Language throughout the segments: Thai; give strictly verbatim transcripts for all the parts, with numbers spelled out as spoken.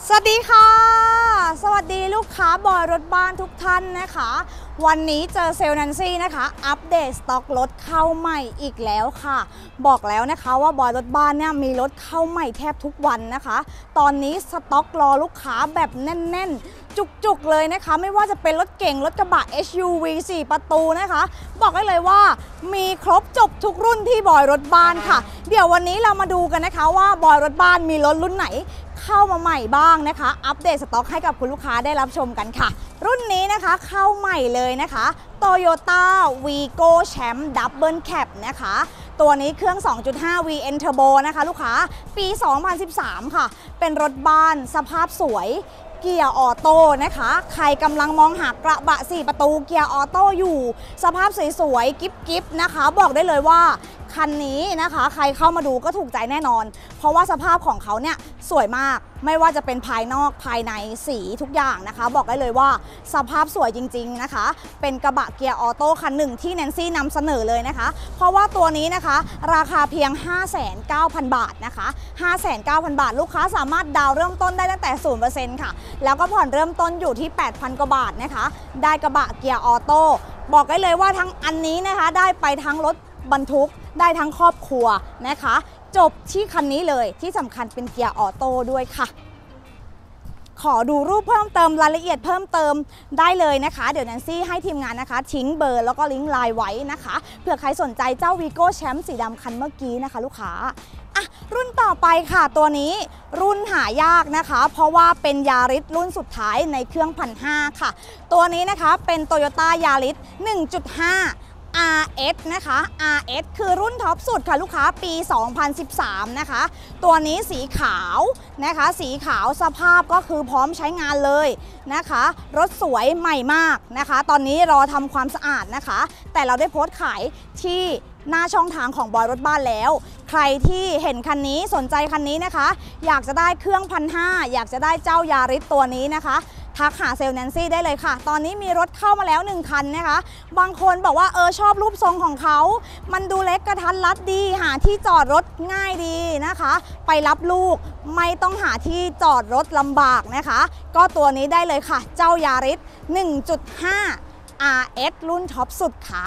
สวัสดีค่ะสวัสดีลูกค้าบอยรถบ้านทุกท่านนะคะวันนี้เจอเซลล์แนนซี่นะคะอัปเดตสต็อกรถเข้าใหม่อีกแล้วค่ะบอกแล้วนะคะว่าบอยรถบ้านเนี่ยมีรถเข้าใหม่แทบทุกวันนะคะตอนนี้สต็อกรอลูกค้าแบบแน่นๆจุกๆเลยนะคะไม่ว่าจะเป็นรถเก๋งรถกระบะ เอส ยู วี สี่ประตูนะคะบอกได้เลยว่ามีครบจบทุกรุ่นที่บอยรถบ้านค่ะเดี๋ยววันนี้เรามาดูกันนะคะว่าบอยรถบ้านมีรถรุ่นไหนเข้ามาใหม่บ้างนะคะอัปเดตสต็อกให้กับคุณลูกค้าได้รับชมกันค่ะรุ่นนี้นะคะเข้าใหม่เลยนะคะ Toyota Vigo Champ Double Cab นะคะตัวนี้เครื่อง สองจุดห้า วี เอ็น Turbo นะคะลูกค้าปี สองพันสิบสาม ค่ะเป็นรถบ้านสภาพสวยเกียร์ออโต้นะคะใครกำลังมองหากระบะสี่ประตูเกียร์ออโต้อยู่สภาพสวยๆกิ๊บๆนะคะบอกได้เลยว่าคันนี้นะคะใครเข้ามาดูก็ถูกใจแน่นอนเพราะว่าสภาพของเขาเนี่ยสวยมากไม่ว่าจะเป็นภายนอกภายในสีทุกอย่างนะคะบอกได้เลยว่าสภาพสวยจริงๆนะคะเป็นกระบะเกียร์ออโต้คันหนึ่งที่แนนซี่นำเสนอเลยนะคะเพราะว่าตัวนี้นะคะราคาเพียง ห้าแสนเก้าพัน บาทนะคะ ห้าแสนเก้าพัน บาทลูกค้าสามารถดาวน์เริ่มต้นได้ตั้งแต่ ศูนย์เปอร์เซ็นต์ ค่ะแล้วก็ผ่อนเริ่มต้นอยู่ที่ แปดพัน กว่าบาทนะคะได้กระบะเกียร์ออโต้บอกได้เลยว่าทั้งอันนี้นะคะได้ไปทั้งรถบรรทุกได้ทั้งครอบครัวนะคะจบที่คันนี้เลยที่สำคัญเป็นเกียร์ออโต้ด้วยค่ะขอดูรูปเพิ่มเติมรายละเอียดเพิ่มเติมได้เลยนะคะเดี๋ยวแนนซี่ให้ทีมงานนะคะทิ้งเบอร์แล้วก็ลิงก์ไลน์ไว้นะคะเผื่อใครสนใจเจ้า Vigo Champ สีดำคันเมื่อกี้นะคะลูกค้าอ่ะรุ่นต่อไปค่ะตัวนี้รุ่นหายากนะคะเพราะว่าเป็นยาริสรุ่นสุดท้ายในเครื่องพันห้าค่ะตัวนี้นะคะเป็น Toyota Yaris หนึ่งจุดห้าอาร์ เอส นะคะ อาร์ เอส คือรุ่นท็อปสุดค่ะลูกค้าปี สองพันสิบสาม นะคะตัวนี้สีขาวนะคะสีขาวสภาพก็คือพร้อมใช้งานเลยนะคะรถสวยใหม่มากนะคะตอนนี้รอทำความสะอาดนะคะแต่เราได้โพสต์ขายที่หน้าช่องทางของบอยรถบ้านแล้วใครที่เห็นคันนี้สนใจคันนี้นะคะอยากจะได้เครื่องพันห้าอยากจะได้เจ้ายาริสตัวนี้นะคะทักหาเซลล์แนนซี่ได้เลยค่ะตอนนี้มีรถเข้ามาแล้วหนึ่งคันนะคะบางคนบอกว่าเออชอบรูปทรงของเขามันดูเล็กกระทัดรัดดีหาที่จอดรถง่ายดีนะคะไปรับลูกไม่ต้องหาที่จอดรถลำบากนะคะก็ตัวนี้ได้เลยค่ะเจ้ายาริส หนึ่งจุดห้า อาร์ เอส รุ่นท็อปสุดค่ะ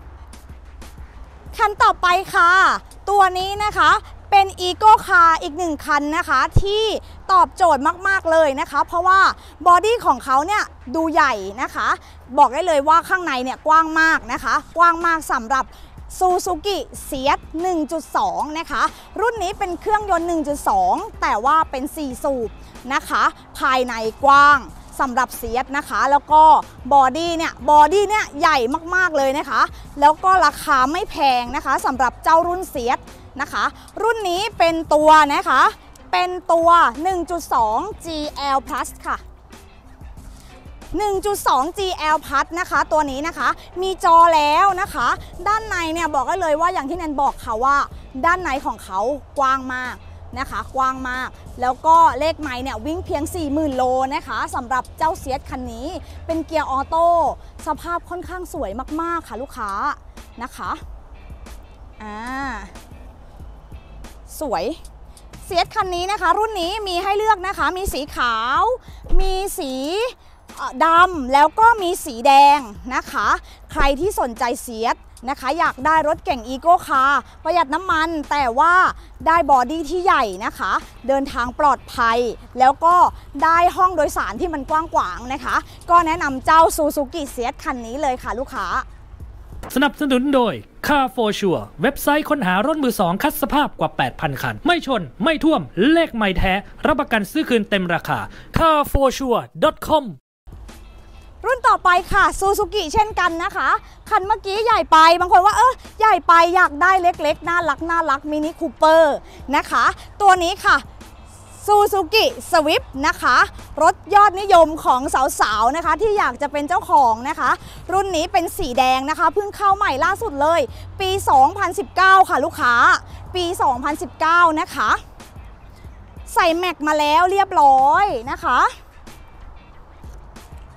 คันต่อไปค่ะตัวนี้นะคะเป็นอีโก้คาร์อีกหนึ่งคันนะคะที่ตอบโจทย์มากๆเลยนะคะเพราะว่าบอดี้ของเขาเนี่ยดูใหญ่นะคะบอกได้เลยว่าข้างในเนี่ยกว้างมากนะคะกว้างมากสำหรับ Suzuki เซียส หนึ่งจุดสอง นะคะรุ่นนี้เป็นเครื่องยนต์ หนึ่งจุดสอง แต่ว่าเป็นสี่สูบนะคะภายในกว้างสำหรับเซียสนะคะแล้วก็บอดี้เนี่ยบอดี้เนี่ยใหญ่มากๆเลยนะคะแล้วก็ราคาไม่แพงนะคะสำหรับเจ้ารุ่นเซียสนะคะรุ่นนี้เป็นตัวนะคะเป็นตัว หนึ่งจุดสอง จี แอล Plus ค่ะ หนึ่งจุดสอง จี แอล Plus นะคะตัวนี้นะคะมีจอแล้วนะคะด้านในเนี่ยบอกได้เลยว่าอย่างที่แนนบอกค่ะว่าด้านในของเขากว้างมากนะคะกว้างมากแล้วก็เลขไมล์เนี่ยวิ่งเพียง สี่หมื่น โลนะคะสำหรับเจ้าเซียสคันนี้เป็นเกียร์ออโต้สภาพค่อนข้างสวยมากๆค่ะลูกค้านะคะอ่าสวยเซียสคันนี้นะคะรุ่นนี้มีให้เลือกนะคะมีสีขาวมีสีดำแล้วก็มีสีแดงนะคะใครที่สนใจเซียสนะคะอยากได้รถเก่งอีโก้คาร์ประหยัดน้ำมันแต่ว่าได้บอดี้ที่ใหญ่นะคะเดินทางปลอดภัยแล้วก็ได้ห้องโดยสารที่มันกว้างขวางนะคะก็แนะนำเจ้า Suzuki เซียสคันนี้เลยค่ะลูกค้าสนับสนุนโดย Car for Sure เว็บไซต์ค้นหารถมือสองคัดสภาพกว่า แปดพัน คันไม่ชนไม่ท่วมเลขไม่แท้รับประกันซื้อคืนเต็มราคา คาร์ โฟร์ ชัวร์ ดอท คอมรุ่นต่อไปค่ะ Suzuki เช่นกันนะคะคันเมื่อกี้ใหญ่ไปบางคนว่าเออใหญ่ไปอยากได้เล็กๆน่ารักน่ารักมินิคูเปอร์นะคะตัวนี้ค่ะ Suzuki Swift นะคะรถยอดนิยมของสาวๆนะคะที่อยากจะเป็นเจ้าของนะคะรุ่นนี้เป็นสีแดงนะคะเพิ่งเข้าใหม่ล่าสุดเลยปี สองพันสิบเก้า ค่ะลูกค้าปี สองพันสิบเก้า นะคะใส่แม็กมาแล้วเรียบร้อยนะคะ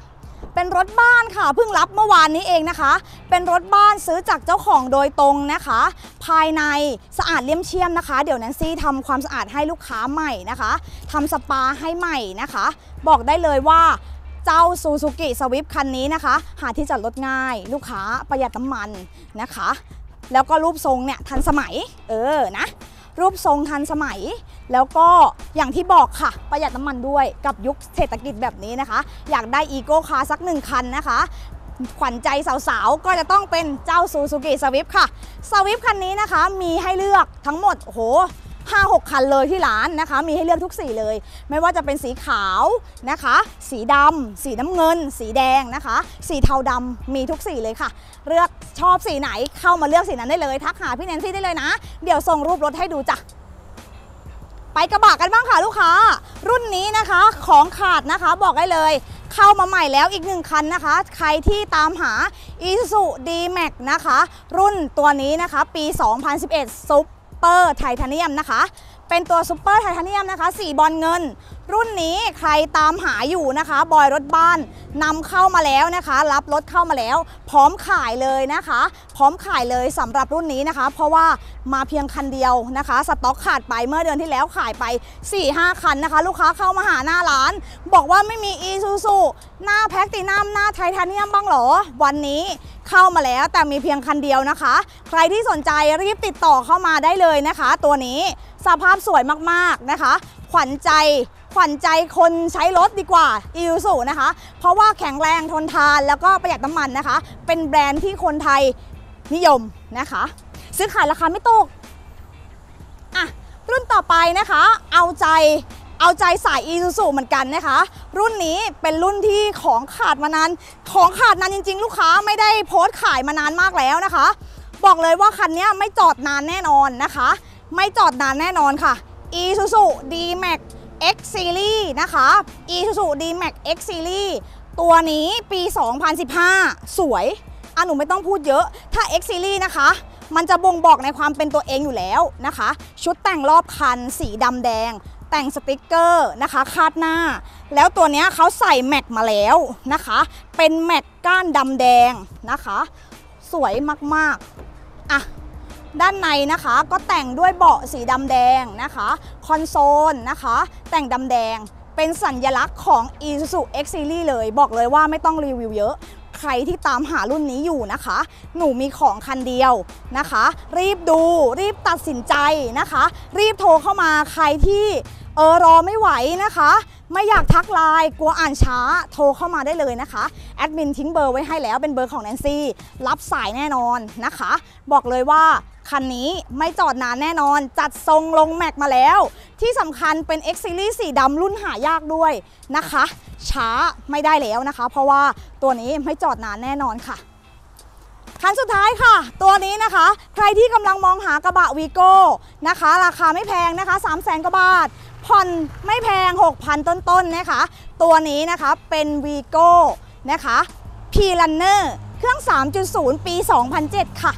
เป็นรถบ้านค่ะเพิ่งรับเมื่อวานนี้เองนะคะเป็นรถบ้านซื้อจากเจ้าของโดยตรงนะคะภายในสะอาดเลี่ยมเชี่ยมนะคะเดี๋ยวแนนซี่ทำความสะอาดให้ลูกค้าใหม่นะคะทำสปาให้ใหม่นะคะบอกได้เลยว่าเจ้า Suzuki Swift คันนี้นะคะหาที่จอดรถง่ายลูกค้าประหยัดน้ำมันนะคะแล้วก็รูปทรงเนี่ยทันสมัยเออนะรูปทรงทันสมัยแล้วก็อย่างที่บอกค่ะประหยัดน้ำมันด้วยกับยุคเศรษฐกิจแบบนี้นะคะอยากได้อีโก้คาร์สักหนึ่งคันนะคะขวัญใจสาวๆก็จะต้องเป็นเจ้า Suzuki Swift ค่ะ Swift คันนี้นะคะมีให้เลือกทั้งหมดโอ้โหห้าหกคันเลยที่ร้านนะคะมีให้เลือกทุกสีเลยไม่ว่าจะเป็นสีขาวนะคะสีดำสีน้ำเงินสีแดงนะคะสีเทาดำมีทุกสีเลยค่ะเลือกชอบสีไหนเข้ามาเลือกสีนั้นได้เลยทักหาพี่แนนซี่ได้เลยนะเดี๋ยวส่งรูปรถให้ดูจ้ะไปกระบะกันบ้างค่ะลูกค้ารุ่นนี้นะคะของขาดนะคะบอกได้เลยเข้ามาใหม่แล้วอีกหนึ่งคันนะคะใครที่ตามหา Isuzu ดี แม็กซ์ นะคะรุ่นตัวนี้นะคะปีสองพันสิบเอ็ดซุปซุปเปอร์ไทเทเนียมนะคะเป็นตัวซุปเปอร์ไทเทเนียมนะคะสีบอลเงินรุ่นนี้ใครตามหาอยู่นะคะบอยรถบ้านนำเข้ามาแล้วนะคะรับรถเข้ามาแล้วพร้อมขายเลยนะคะพร้อมขายเลยสำหรับรุ่นนี้นะคะเพราะว่ามาเพียงคันเดียวนะคะสต็อกขาดไปเมื่อเดือนที่แล้วขายไป สี่ห้า คันนะคะลูกค้าเข้ามาหาหน้าร้านบอกว่าไม่มี Isuzu หน้าแพคตินัมหน้าไทเทเนียมบ้างหรอวันนี้เข้ามาแล้วแต่มีเพียงคันเดียวนะคะใครที่สนใจรีบติดต่อเข้ามาได้เลยนะคะตัวนี้สภาพสวยมากๆนะคะขวัญใจขวัญใจคนใช้รถดีกว่า Isuzu นะคะเพราะว่าแข็งแรงทนทานแล้วก็ประหยัดน้ำมันนะคะเป็นแบรนด์ที่คนไทยนิยมนะคะซื้อขายราคาไม่ตกอ่ะรุ่นต่อไปนะคะเอาใจเอาใจสาย Isuzu เหมือนกันนะคะรุ่นนี้เป็นรุ่นที่ของขาดมานานของขาดนานจริงๆลูกค้าไม่ได้โพสต์ขายมานานมากแล้วนะคะบอกเลยว่าคันนี้ไม่จอดนานแน่นอนนะคะไม่จอดนานแน่นอนค่ะ Isuzu ดี แม็กซ์ X Series นะคะ Isuzu ดี แม็กซ์ X Series ตัวนี้ปี สองพันสิบห้า สวยอ่ะหนูไม่ต้องพูดเยอะถ้า X Series นะคะมันจะบ่งบอกในความเป็นตัวเองอยู่แล้วนะคะชุดแต่งรอบคันสีดำแดงแต่งสติกเกอร์นะคะคาดหน้าแล้วตัวนี้เขาใส่แม็กมาแล้วนะคะเป็นแม็กก้านดำแดงนะคะสวยมากๆอ่ะด้านในนะคะก็แต่งด้วยเบาะสีดำแดงนะคะคอนโซลนะคะแต่งดำแดงเป็นสัญลักษณ์ของ Isuzu X Series เลยบอกเลยว่าไม่ต้องรีวิวเยอะใครที่ตามหารุ่นนี้อยู่นะคะหนูมีของคันเดียวนะคะรีบดูรีบตัดสินใจนะคะรีบโทรเข้ามาใครที่เออรอไม่ไหวนะคะไม่อยากทักไลน์กลัวอ่านช้าโทรเข้ามาได้เลยนะคะแอดมินทิ้งเบอร์ไว้ให้แล้วเป็นเบอร์ของแนนซี่รับสายแน่นอนนะคะบอกเลยว่าคันนี้ไม่จอดนานแน่นอนจัดทรงลงแม็กมาแล้วที่สำคัญเป็น X Series สีดำรุ่นหายากด้วยนะคะช้าไม่ได้แล้วนะคะเพราะว่าตัวนี้ไม่จอดนานแน่นอนค่ะคันสุดท้ายค่ะตัวนี้นะคะใครที่กำลังมองหากระบะวีโก้นะคะราคาไม่แพงนะคะ สามแสน กว่าบาทผ่อนไม่แพง หกพัน ต้นๆ นะคะตัวนี้นะคะเป็นวีโก้นะคะ P-Runner เครื่อง สามจุดศูนย์ ปี สองพันเจ็ด ค่ะ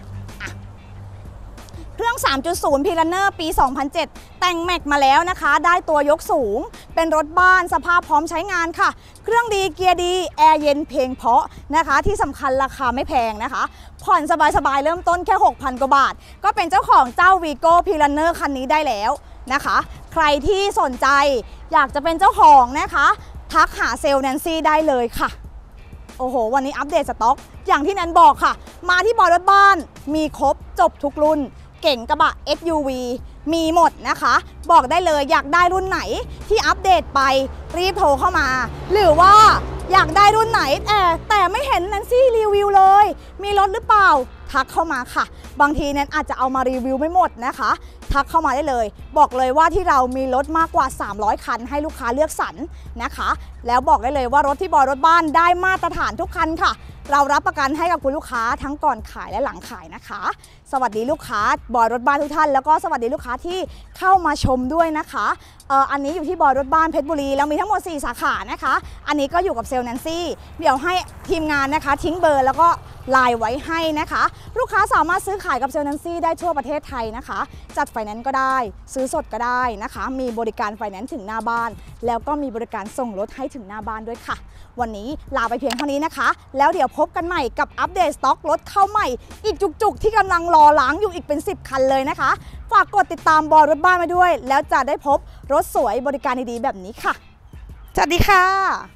เครื่อง สามจุดศูนย์ P-Runner ปี สองพันเจ็ด แต่งแม็กมาแล้วนะคะได้ตัวยกสูงเป็นรถบ้านสภาพพร้อมใช้งานค่ะเครื่องดีเกียร์ดีแอร์เย็นเพลงเพราะนะคะที่สำคัญราคาไม่แพงนะคะผ่อนสบายๆเริ่มต้นแค่ หกพัน กว่าบาทก็เป็นเจ้าของเจ้า Vigo P-Runner คันนี้ได้แล้วนะคะใครที่สนใจอยากจะเป็นเจ้าของนะคะทักหาเซลล์แนนซี่ได้เลยค่ะโอ้โหวันนี้อัปเดตสต็อกอย่างที่แนนบอกค่ะมาที่บอยรถบ้านมีครบจบทุกรุ่นเก่งกระบะ เอส ยู วี มีหมดนะคะบอกได้เลยอยากได้รุ่นไหนที่อัปเดตไปรีบโทรเข้ามาหรือว่าอยากได้รุ่นไหนแต่แต่ไม่เห็นแนนซี่รีวิวเลยมีรถหรือเปล่าทักเข้ามาค่ะบางทีแนนอาจจะเอามารีวิวไม่หมดนะคะทักเข้ามาได้เลยบอกเลยว่าที่เรามีรถมากกว่าสามร้อยคันให้ลูกค้าเลือกสรรนะคะแล้วบอกได้เลยว่ารถที่บอยรถบ้านได้มาตรฐานทุกคันค่ะเรารับประกันให้กับคุณลูกค้าทั้งก่อนขายและหลังขายนะคะสวัสดีลูกค้าบอยรถบ้านทุกท่านแล้วก็สวัสดีลูกค้าที่เข้ามาชมด้วยนะคะเอ่ออันนี้อยู่ที่บอยรถบ้านเพชรบุรีแล้วมีทั้งหมดสี่สาขานะคะอันนี้ก็อยู่กับเซลล์แนนซี่เดี๋ยวให้ทีมงานนะคะทิ้งเบอร์แล้วก็ไลน์ไว้ให้นะคะลูกค้าสามารถซื้อขายกับเซลล์แนนซี่ได้ทั่วประเทศไทยนะคะจัดไฟแนนซ์ก็ได้ซื้อสดก็ได้นะคะมีบริการไฟแนนซ์ถึงหน้าบ้านแล้วก็มีบริการส่งรถให้ถึงหน้าบ้านด้วยค่ะวันนี้ลาไปเพียงเท่านี้นะคะแล้วเดี๋ยวพบกันใหม่กับอัปเดตสต็อกรถเข้าใหม่อีกจุกๆที่กำลังรอล้างอยู่อีกเป็นสิบคันเลยนะคะฝากกดติดตามบอยรถบ้านมาด้วยแล้วจะได้พบรถสวยบริการดีๆแบบนี้ค่ะสวัสดีค่ะ